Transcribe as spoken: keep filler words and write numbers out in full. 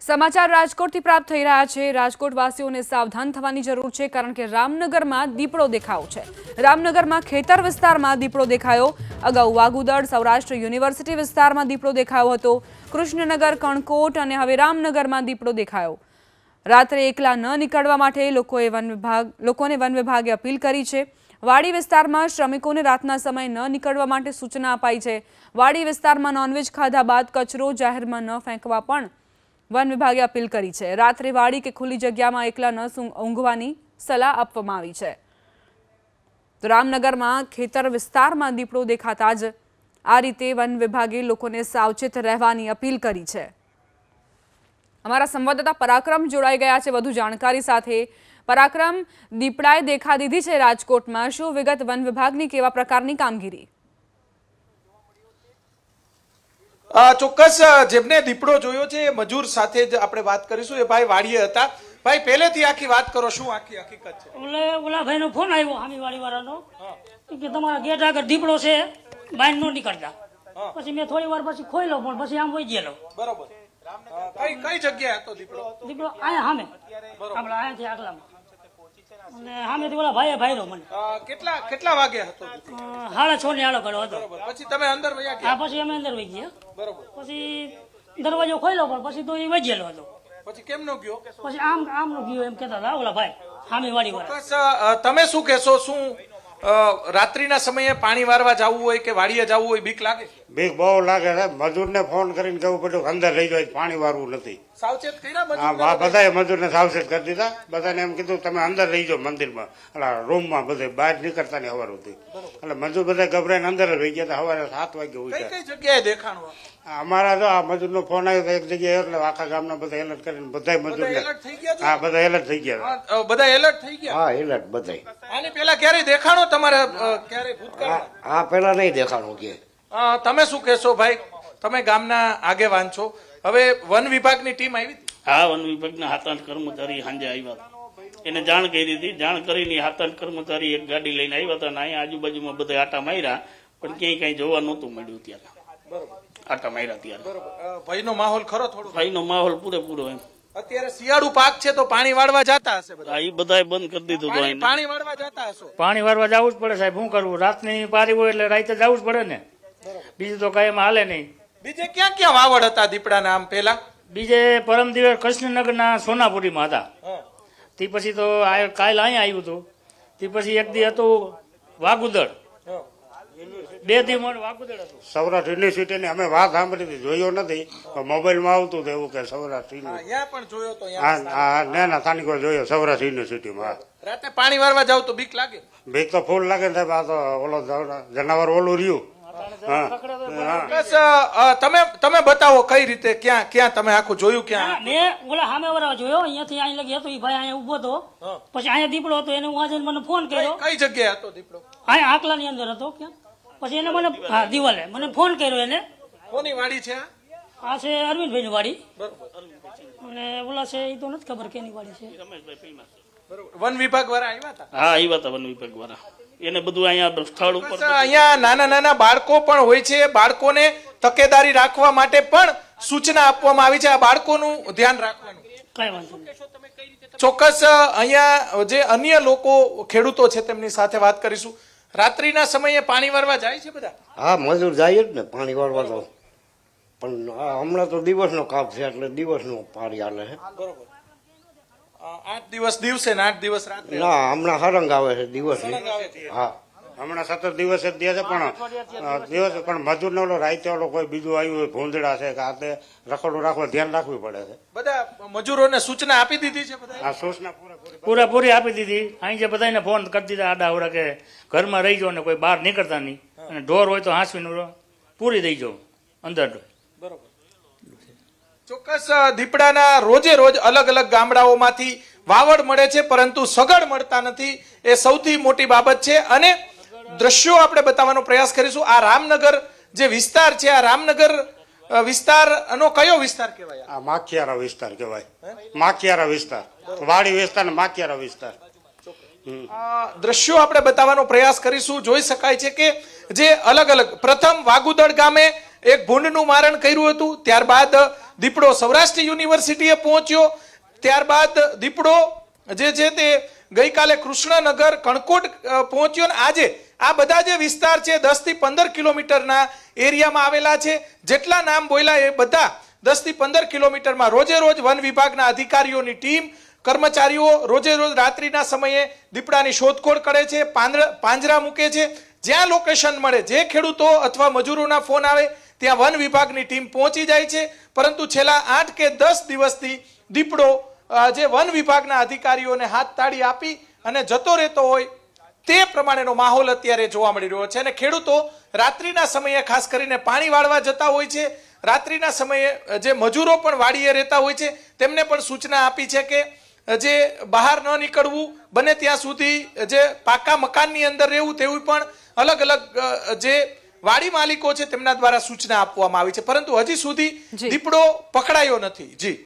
સમાચાર રાજકોટથી પ્રાપ્ત થઈ રહ્યા છે। રાજકોટવાસીઓને સાવધાન થવાની જરૂર છે, કારણ કે રામનગરમાં દીપડો દેખાયો છે। રામનગરમાં ખેતર વિસ્તારમાં દીપડો દેખાયો। અગાઉ વાગુદડ સૌરાષ્ટ્ર યુનિવર્સિટી વિસ્તારમાં દીપડો દેખાયો હતો। કૃષ્ણનગર, કણકોટ અને હવે રામનગરમાં દીપડો દેખાયો। રાત્રે એકલા ન નીકળવા માટે લોકોએ વન વિભાગ લોકોને વન વિભાગે અપીલ કરી છે। વાડી વિસ્તારમાં શ્રમિકોને રાતના સમયે ન નીકળવા માટે સૂચના અપાઈ છે। વાડી વિસ્તારમાં નોનવેજ ખાધા બાદ કચરો જાહેરમાં ન ફેંકવા પણ वन विभागे अपील करी है। रात्रे वाड़ी के खुली जगह में एकला न ऊंघवानी सलाह आपवामां आवी छे। तो रामनगर में खेतर विस्तार में दीपड़ो देखाता ज आ रीते वन विभागे लोकोने सावचेत रहवानी अपील करी है। अमारा संवाददाता पराक्रम जोड़ाई गया है वधु जानकारी साथे। पराक्रम, दीपड़ाए देखा दीधी है राजकोट में, शुं विगत वन विभागनी केवा प्रकारनी कामगीरी? ચોક્કસ જેમને દીપડો જોયો છે એ મજૂર સાથે જ આપણે વાત કરીશું। એ ભાઈ વાડીએ હતા। ભાઈ પહેલેથી આખી વાત કરો, શું આખી હકીકત છે? ઓલે ઓલા ભાઈનો ફોન આવ્યો હામી વાડી વાળાનો કે તમારા ગેટ આગળ દીપડો છે, બહાર નો નીકળતા। પછી મેં થોડી વાર પછી ખોઈલો પણ પછી આમ વઈ ગયેલો। બરોબર। કઈ કઈ જગ્યાએ હતો દીપડો? દીપડો આયા સામે, આપણે આયાથી આગલામાં, અને સામેથી ઓલા ભાઈએ ભાઈરો મને। કેટલા કેટલા વાગે હતો? સાડા છ ને આડો કર્યો હતો। પછી તમે અંદર વયા ગયા? હા, પછી અમે અંદર વઈ ગયા। બરોબર। પછી દરવાજો ખોલ્યો પણ પછી તો એ વઈ ગયેલો હતો। પછી કેમ નો ગયો? પછી આમ આમ નો ગયો એમ કહેતા હતા ઓલા ભાઈ સામે વાડી વાળા। તમે શું કહેશો? શું રાત્રિના સમયે પાણી વારવા જવું હોય કે વાડીએ જવું હોય બીક લાગે? બીક બહુ લાગે છે। મજૂરને ફોન કરીને કહું પડ્યું અંદર લઈ જાય, પાણી વારવું નથી। સાવચેત કર્યા? હા, બધાએ મજૂરને સાવચેત કરી દીધા। બધાને એમ કીધું તમે અંદર લઈ જાઓ મંદિરમાં, એટલે રૂમમાં, બધે બહાર નીકળતા નહીં સવાર સુધી। એટલે મજૂર બધા ગભરાઈને અંદર જ રહી ગયા। સવારે સાત વાગે ઉઠ્યા। કઈ જગ્યાએ દેખાણું? અમારા તો આ મજૂરનો ફોન આવ્યો એક જગ્યાએ, એટલે આખા ગામના બધા એલર્ટ કરીને બધા મજૂરને, હા બધા એલર્ટ થઈ ગયા। બધા એલર્ટ થઈ ગયા? હા, એલર્ટ બધા। આની પેલા ક્યારે દેખાણો તમારે? ક્યારે ભૂતકાળ? હા, પેલા નહીં દેખાણું કે। તમે શું કહેશો ભાઈ? તમે ગામના આગેવાન છો, હવે વન વિભાગની ટીમ આવી હતી? હા, વન વિભાગના સાત આઠ કર્મચારી સાંજે આવ્યા હતા। એને જાણ કરી હતી। જાણ કરીને સાત આઠ કર્મચારી એક ગાડી લઈને આવ્યા હતા, અને અહીંયા આજુબાજુમાં બધા આટા માર્યા, પણ ક્યાંય કઈ જોવા નહોતું મળ્યું। ત્યારે આટા માર્યા ત્યારે ભયનો માહોલ ખરો? થોડો ભયનો માહોલ પૂરેપૂરો એમ। અત્યારે શિયાળુ પાક છે તો પાણી વાળવા જતા હશે બધા? એ બધાએ બંધ કરી દીધું હતું। પાણી વાળવા જતા હશો? પાણી વાળવા જવું જ પડે સાહેબ, શું કરવું? રાતની પારી હોય એટલે રાતે જવું જ પડે ને, બીજું તો કઈ એમાં હાલે નહીં। બીજે ક્યાં ક્યાં વાવડ હતા દીપડાના આમ પેલા? બીજે પરમ દિવસ કૃષ્ણનગરના સોનાપુરીમાં હતા, તે પછી તો કાલ અહીંયા આવ્યું હતું, તે પછી એક દી હતું વાગુદડ, બે દી મોડ વાગુદડ હતું। સૌરાષ્ટ્ર યુનિવર્સિટીની અમે વાત સાંભળી હતી, જોયો નથી, મોબાઈલમાં આવતું હતું એવું કે સૌરાષ્ટ્ર અહીંયા પણ જોયો તો? હા, ના ના, સ્થાનિકો જોયો સૌરાષ્ટ્ર યુનિવર્સિટીમાં। રાતે પાણી વારવા જાવ તો બીક લાગે? બીક તો ફૂલ લાગે સાહેબ। આ તો ઓલો જનાવર ઓલું રહ્યું। તમે તમે બતાવો કઈ રીતે, ક્યાં ક્યાં તમે આખું જોયું? ક્યાં? મેં ઓલા સામે વાળા જોયો, અહીંયાથી અહીં લગી હતો, એ ભાઈ અહીંયા ઉભો હતો, પછી અહીંયા દીપડો હતો, એને હું આજે મને ફોન કર્યો। કઈ જગ્યાએ હતો દીપડો? અહીંયા આકલા ની અંદર હતો। ક્યાં? પછી એને મને હા દિવાલે મને ફોન કર્યો એને। કોની વાડી છે આ? છે અરવિંદભાઈ ની વાડી, અને ઓલા છે એ તો નથી ખબર કેની વાડી છે। વન વિભાગ વાળા આવ્યા હતા? હા, આવ્યા હતા વન વિભાગ વાળા। એને બધું અહીંયા સ્થળ ઉપર, અહીંયા નાના નાના બાળકો પણ હોય છે, બાળકોને તકેદારી રાખવા માટે પણ સૂચના આપવામાં આવી છે। આ બાળકોનું ધ્યાન રાખવાનું કઈ વાંધો નહીં। ચોક્કસ અહીંયા જે અન્ય લોકો ખેડૂતો છે તેમની સાથે વાત કરીશું। રાત્રિના સમયે પાણી વારવા જાય છે બધા? હા, મજૂર જાય જ ને પાણી વારવા તો, પણ હમણાં તો દિવસનો કાપ છે એટલે દિવસનું પાણી હાલે છે। બરોબર। આઠ દિવસ દિવસે ને આઠ દિવસ રાત્રે? ના, હમણાં હરંગ આવે છે દિવસની। હા, હમણાં સત્તર દિવસ જ દે છે, પણ દિવસ પણ મજૂરને ઓલો રાતે ઓલો કોઈ બીજું આવ્યું હોય, ભૂંદડા છે કે આ તે રખડું રાખવા ધ્યાન રાખવી પડે છે। બધા મજૂરોને સૂચના આપી દીધી છે બધા? આ સૂચના પૂરેપૂરી પૂરેપૂરી આપી દીધી। અહીં જે બધાને ફોન કરી દીધા આડા આવડા કે ઘરમાં રહી જાઓ ને કોઈ બહાર નીકળતા નહીં, અને ઢોર હોય તો હાંસવીને પૂરી દઈ જાઓ અંદર। બરોબર। ચોક્કસ દીપડાના રોજે રોજ અલગ અલગ ગામડાઓમાંથી વાવડ મળે છે, પરંતુ સગડ મળતા નથી, એ સૌથી મોટી બાબત છે। અને દ્રશ્યો આપણે બતાવવાનો પ્રયાસ કરીશું। આ રામનગર જે વિસ્તાર છે, આ રામનગર વિસ્તારનો કયો વિસ્તાર કહેવાય? આ માખિયારા વિસ્તાર કહેવાય। માખિયારા વિસ્તાર, વાડી વિસ્તાર ને માખિયારા વિસ્તાર। દ્રશ્યો આપણે બતાવવાનો પ્રયાસ કરીશું। જોઈ શકાય છે કે જે અલગ અલગ, પ્રથમ વાગુદડ ગામે એક ભૂંડનું મારણ કર્યું હતું, ત્યારબાદ દીપડો સૌરાષ્ટ્ર યુનિવર્સિટીએ પહોંચ્યો, ત્યારબાદ દીપડો જે છે તે ગઈકાલે કૃષ્ણનગર કણકોટ પહોંચ્યો, ને આજે આ બધા જે વિસ્તાર છે દસ થી પંદર કિલોમીટરના એરિયામાં આવેલા છે. જેટલા નામ બોલ્યા એ બધા દસ થી પંદર કિલોમીટરમાં રોજે રોજ વન વિભાગના અધિકારીઓની ટીમ, કર્મચારીઓ રોજે રોજ રાત્રિના સમયે દીપડાની શોધખોળ કરે છે, પાંજરા મૂકે છે. જ્યાં લોકેશન મળે, જે ખેડૂતો અથવા મજૂરોના ફોન આવે ત્યાં વન વિભાગની ટીમ પહોંચી જાય છે. પરંતુ છેલ્લા આઠ કે દસ દિવસથી દીપડો જે વન વિભાગના અધિકારીઓને હાથ તાળી આપી અને જતો રહેતો હોય તે પ્રમાણેનો માહોલ અત્યારે જોવા મળી રહ્યો છે. અને ખેડૂતો રાત્રિના સમયે ખાસ કરીને પાણી વાળવા જતા હોય છે. રાત્રિના સમયે જે મજૂરો પણ વાડીએ રહેતા હોય છે તેમને પણ સૂચના આપી છે કે જે બહાર ન નીકળવું, બને ત્યાં સુધી જે પાકા મકાનની અંદર રહેવું, તેવું પણ અલગ અલગ જે વાડી માલિકો છે તેમના દ્વારા સૂચના આપવામાં આવી છે. પરંતુ હજી સુધી દીપડો પકડાયો નથી. જી